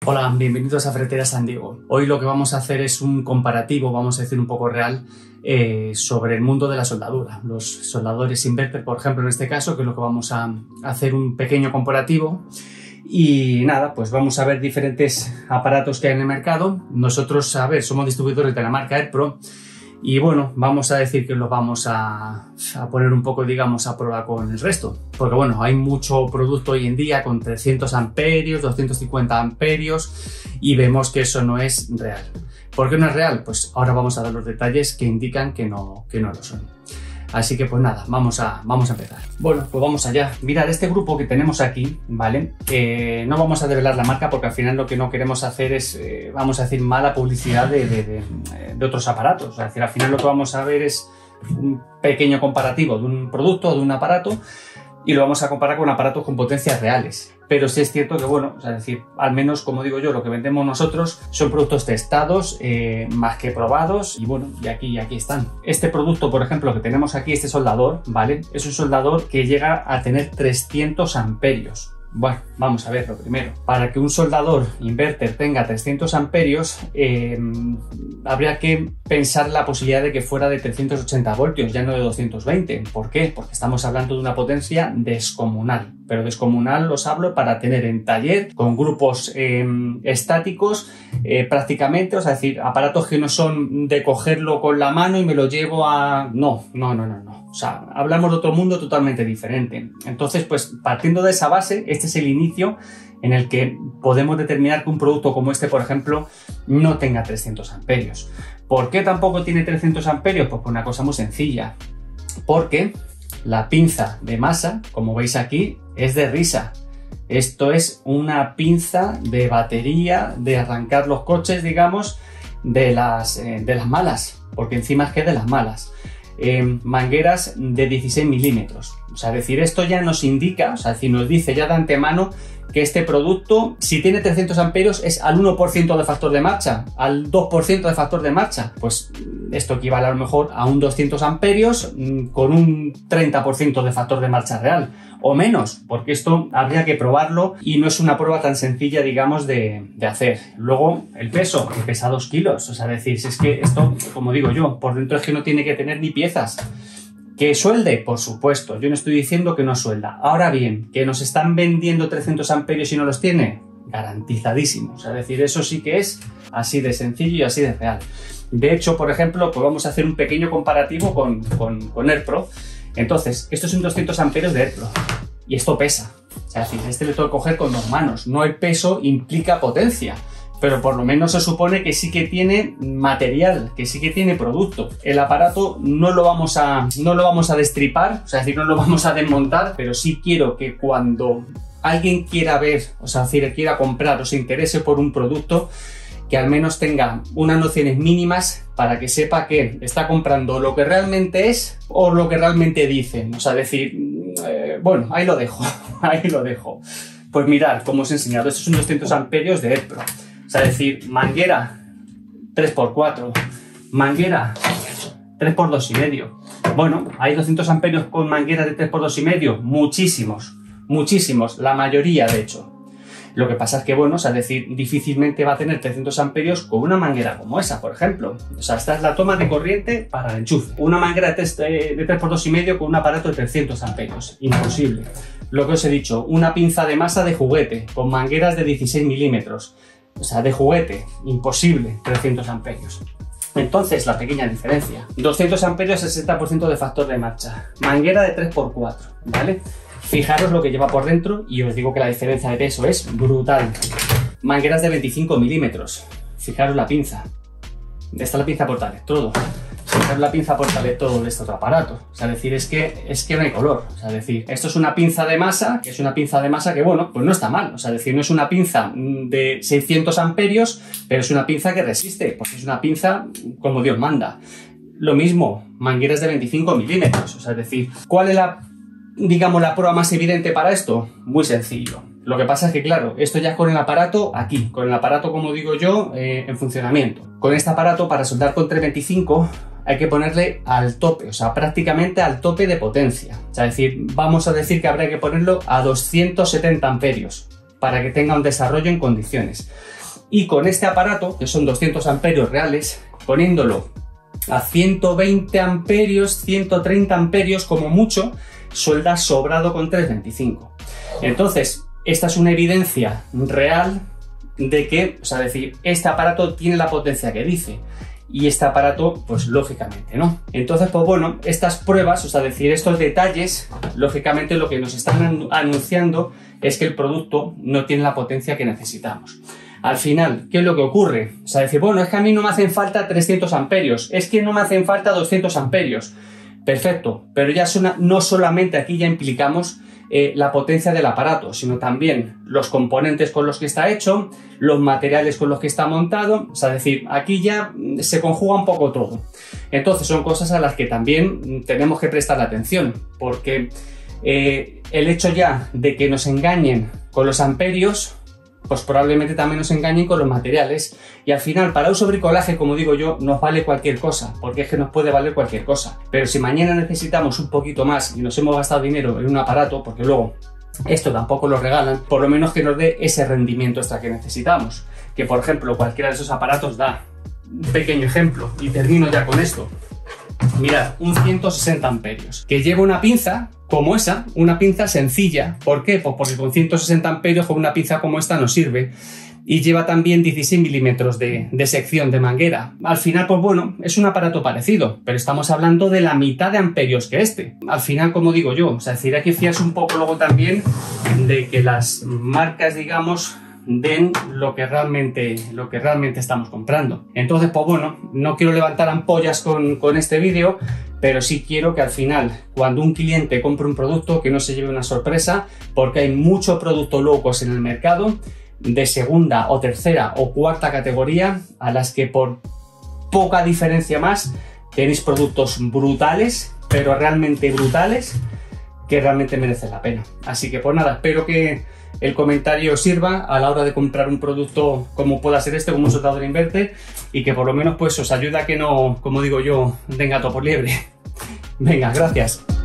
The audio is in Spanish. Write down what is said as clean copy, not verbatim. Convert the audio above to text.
Hola, bienvenidos a Ferretería San Diego. Hoy lo que vamos a hacer es un comparativo, vamos a decir un poco real, sobre el mundo de la soldadura. Los soldadores inverter, por ejemplo, en este caso, que es lo que vamos a hacer un pequeño comparativo. Y nada, pues vamos a ver diferentes aparatos que hay en el mercado. Nosotros, a ver, somos distribuidores de la marca AirPro. Y bueno, vamos a decir que los vamos a poner un poco, digamos, a prueba con el resto. Porque bueno, hay mucho producto hoy en día con 300 amperios, 250 amperios y vemos que eso no es real. ¿Por qué no es real? Pues ahora vamos a dar los detalles que indican que no lo son. Así que pues nada, vamos a empezar. Bueno, pues vamos allá. Mirad, este grupo que tenemos aquí, ¿vale? No vamos a develar la marca porque al final lo que no queremos hacer es, vamos a decir, mala publicidad de otros aparatos. Es decir, al final lo que vamos a ver es un pequeño comparativo de un producto o de un aparato y lo vamos a comparar con aparatos con potencias reales. Pero sí es cierto que, bueno, es decir, al menos, como digo yo, lo que vendemos nosotros son productos testados, más que probados, y bueno, y aquí están. Este producto, por ejemplo, que tenemos aquí, este soldador, ¿vale? Es un soldador que llega a tener 300 amperios. Bueno, vamos a ver lo primero. Para que un soldador inverter tenga 300 amperios, habría que pensar la posibilidad de que fuera de 380 voltios, ya no de 220. ¿Por qué? Porque estamos hablando de una potencia descomunal. Pero descomunal os hablo para tener en taller, con grupos estáticos, prácticamente, o sea, decir, aparatos que no son de cogerlo con la mano y me lo llevo a... No. O sea, hablamos de otro mundo totalmente diferente. Entonces, pues partiendo de esa base, este es el inicio en el que podemos determinar que un producto como este, por ejemplo, no tenga 300 amperios. ¿Por qué tampoco tiene 300 amperios? Pues por una cosa muy sencilla. Porque la pinza de masa, como veis aquí, es de risa. Esto es una pinza de batería, de arrancar los coches, digamos, de las malas. Porque encima es que de las malas. Mangueras de 16 milímetros. O sea, decir, esto ya nos indica, o sea, decir, nos dice ya de antemano que este producto, si tiene 300 amperios, es al 1% de factor de marcha, al 2% de factor de marcha. Pues esto equivale a lo mejor a un 200 amperios con un 30% de factor de marcha real. O menos, porque esto habría que probarlo y no es una prueba tan sencilla, digamos, de hacer. Luego, el peso, que pesa 2 kilos. O sea, decir, si es que esto, como digo yo, por dentro es que no tiene que tener ni piezas. ¿Que suelde? Por supuesto, yo no estoy diciendo que no suelda. Ahora bien, ¿que nos están vendiendo 300 amperios y no los tiene? Garantizadísimo. O sea, decir, eso sí que es así de sencillo y así de real. De hecho, por ejemplo, pues vamos a hacer un pequeño comparativo con AirPro. Entonces, esto es un 200 amperios de AirPro y esto pesa. O sea, si este le tengo que coger con 2 manos. No el peso implica potencia, pero por lo menos se supone que sí que tiene material, que sí que tiene producto. El aparato no lo vamos a destripar, o sea, es decir, no lo vamos a desmontar, pero sí quiero que cuando alguien quiera ver, o sea, es decir, quiera comprar o se interese por un producto, que al menos tenga unas nociones mínimas para que sepa que está comprando lo que realmente es o lo que realmente dicen. O sea, decir, bueno, ahí lo dejo, ahí lo dejo. Pues mirad, como os he enseñado, estos son 200 amperios de AirPro. O sea, decir, manguera 3x4, manguera 3x2,5. Bueno, hay 200 amperios con mangueras de 3x2,5, muchísimos, la mayoría de hecho. Lo que pasa es que, bueno, o sea, decir, difícilmente va a tener 300 amperios con una manguera como esa, por ejemplo. O sea, esta es la toma de corriente para el enchufe. Una manguera de 3x2,5 con un aparato de 300 amperios. Imposible. Lo que os he dicho, una pinza de masa de juguete con mangueras de 16 milímetros. O sea, de juguete. Imposible, 300 amperios. Entonces, la pequeña diferencia. 200 amperios, 60% de factor de marcha. Manguera de 3x4, ¿vale? Fijaros lo que lleva por dentro y os digo que la diferencia de peso es brutal. Mangueras de 25 milímetros. Fijaros la pinza. Esta es la pinza portaelectrodo. Fijaros la pinza portaelectrodo de este otro aparato. O sea, decir, es que no hay color. O sea, decir, esto es una pinza de masa, que es una pinza de masa que, bueno, pues no está mal. O sea, decir, no es una pinza de 600 amperios, pero es una pinza que resiste, porque es una pinza como Dios manda. Lo mismo, mangueras de 25 milímetros. O sea, es decir, ¿cuál es digamos, la prueba más evidente para esto? Muy sencillo. Lo que pasa es que, claro, esto ya es con el aparato aquí, con el aparato, como digo yo, en funcionamiento. Con este aparato, para soldar con 325, hay que ponerle al tope, o sea, prácticamente al tope de potencia. O sea, vamos a decir que habría que ponerlo a 270 amperios para que tenga un desarrollo en condiciones. Y con este aparato, que son 200 amperios reales, poniéndolo a 120 amperios, 130 amperios como mucho, suelda sobrado con 325. Entonces, esta es una evidencia real de que, o sea, decir, este aparato tiene la potencia que dice. Y este aparato, pues lógicamente no. Entonces, pues bueno, estas pruebas, o sea, decir, estos detalles, lógicamente lo que nos están anunciando es que el producto no tiene la potencia que necesitamos. Al final, ¿qué es lo que ocurre? O sea, decir, bueno, es que a mí no me hacen falta 300 amperios, es que no me hacen falta 200 amperios. Perfecto, pero ya no solamente aquí ya implicamos la potencia del aparato, sino también los componentes con los que está hecho, los materiales con los que está montado, o sea, decir, aquí ya se conjuga un poco todo. Entonces son cosas a las que también tenemos que prestar atención, porque el hecho ya de que nos engañen con los amperios, pues probablemente también nos engañen con los materiales, y al final para uso bricolaje, como digo yo, nos vale cualquier cosa, porque es que nos puede valer cualquier cosa. Pero si mañana necesitamos un poquito más y nos hemos gastado dinero en un aparato, porque luego esto tampoco lo regalan, por lo menos que nos dé ese rendimiento extra que necesitamos, que por ejemplo cualquiera de esos aparatos da. Un pequeño ejemplo y termino ya con esto. Mirad, un 160 amperios, que lleva una pinza como esa, una pinza sencilla. ¿Por qué? Pues porque con 160 amperios con una pinza como esta no sirve. Y lleva también 16 milímetros de sección de manguera. Al final, pues bueno, es un aparato parecido, pero estamos hablando de la mitad de amperios que este. Al final, como digo yo, o sea, es decir, hay que fiarse un poco luego también de que las marcas, digamos, den lo que realmente estamos comprando. Entonces, pues bueno, no quiero levantar ampollas con este vídeo, pero sí quiero que al final, cuando un cliente compre un producto, que no se lleve una sorpresa, porque hay mucho producto low cost en el mercado, de segunda o tercera o cuarta categoría, a las que por poca diferencia más tenéis productos brutales, pero realmente brutales, que realmente merecen la pena. Así que pues nada, espero que el comentario sirva a la hora de comprar un producto como pueda ser este, como un soldador inverter, y que por lo menos pues os ayuda a que no, como digo yo, den gato por liebre. Venga, gracias.